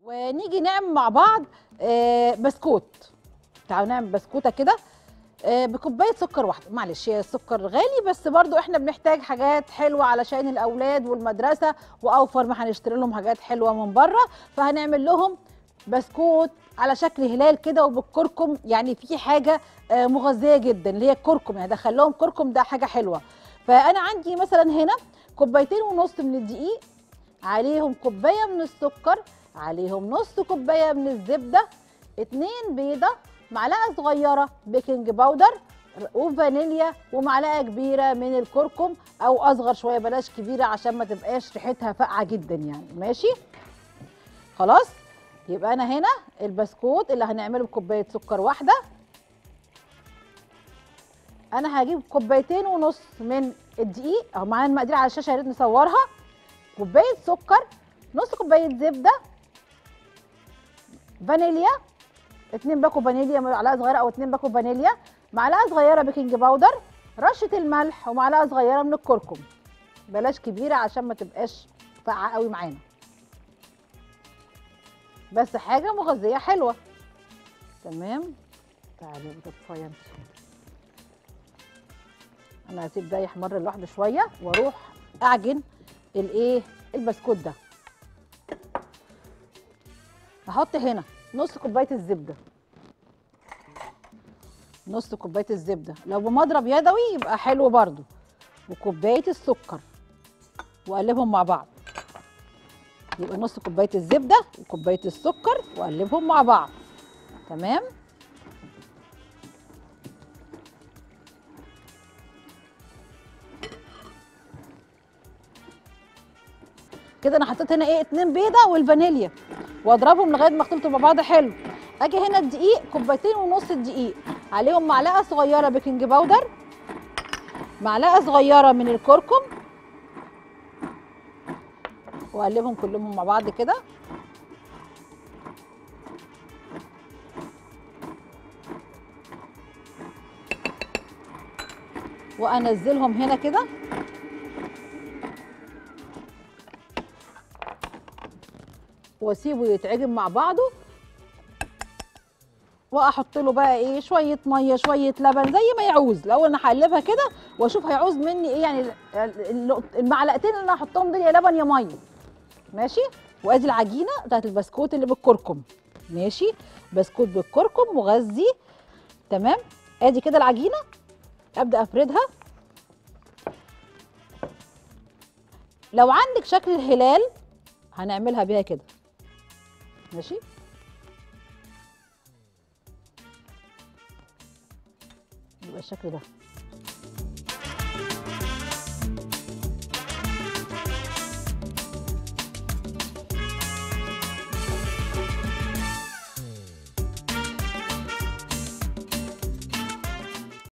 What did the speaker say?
ونيجي نعمل مع بعض بسكوت. تعالوا نعمل بسكوته كده بكوبايه سكر واحده. معلش هي السكر غالي بس برضو احنا بنحتاج حاجات حلوه علشان الاولاد والمدرسه، واوفر ما هنشتري لهم حاجات حلوه من بره، فهنعمل لهم بسكوت على شكل هلال كده وبالكركم. يعني في حاجه مغذيه جدا اللي هي الكركم، يعني دخل لهم كركم، ده حاجه حلوه. فانا عندي مثلا هنا كوبايتين ونص من الدقيق، عليهم كوبايه من السكر، عليهم نص كوبايه من الزبده، 2 بيضه، معلقه صغيره بيكنج باودر وفانيليا، ومعلقه كبيره من الكركم او اصغر شويه، بلاش كبيره عشان ما تبقاش ريحتها فاقعه جدا يعني. ماشي خلاص. يبقى انا هنا البسكوت اللي هنعمله بكوبايه سكر واحده، انا هجيب كوبايتين ونص من الدقيق اهو معانا المقادير على الشاشه، يا ريت نصورها. كوبايه سكر، نص كوبايه زبده، فانيليا 2 باكو فانيليا، معلقه صغيره او 2 باكو فانيليا، معلقه صغيره بيكنج باودر، رشه الملح، ومعلقه صغيره من الكركم، بلاش كبيره عشان ما تبقاش فاقعه قوي معانا، بس حاجه مغذيه حلوه. تمام. تعالي يا بطاطسايه انت، انا هسيب ده يحمر لوحده شويه واروح اعجن البسكوت ده. هحط هنا نص كوبايه الزبده، نص كوبايه الزبده، لو بمضرب يدوي يبقى حلو برضو، وكوبايه السكر، واقلبهم مع بعض. يبقى نص كوبايه الزبده وكوبايه السكر واقلبهم مع بعض. تمام. كده انا حطيت هنا 2 بيضه والفانيليا، واضربهم لغايه ما يختلطوا مع بعض حلو. اجي هنا الدقيق، كوبايتين ونص الدقيق، عليهم معلقه صغيره بيكنج باودر، معلقه صغيره من الكركم، واقلبهم كلهم مع بعض كده. وانزلهم هنا كده، واسيبه يتعجن مع بعضه، واحط له بقى شويه ميه شويه لبن زي ما يعوز. الاول انا هقلبها كده واشوف هيعوز مني يعني المعلقتين اللي انا هحطهم دول يا لبن يا ميه. ماشي. وادي العجينه بتاعت البسكوت اللي بالكركم. ماشي. بسكوت بالكركم مغذي. تمام. ادي كده العجينه، ابدا افردها. لو عندك شكل الهلال هنعملها بيها كده. ماشي. يبقى الشكل ده.